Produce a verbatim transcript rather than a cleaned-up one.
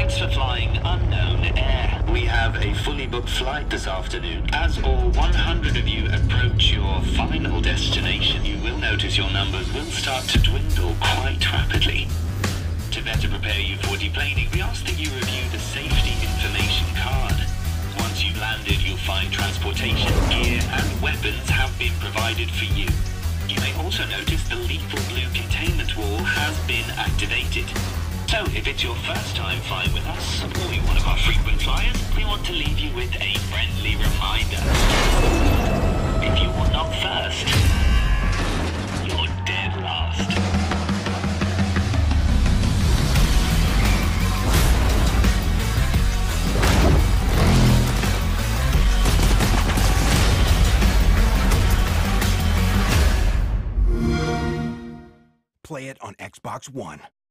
Thanks for flying Unknown Air. We have a fully booked flight this afternoon. As all one hundred of you approach your final destination, you will notice your numbers will start to dwindle quite rapidly. To better prepare you for deplaning, we ask that you review the safety information card. Once you've landed, you'll find transportation, gear, and weapons have been provided for you. You may also notice the lethal blue containment wall has been activated. So, if it's your first time flying with us, or you're one of our frequent flyers, we want to leave you with a friendly reminder. If you are not first, you're dead last. Play it on Xbox One.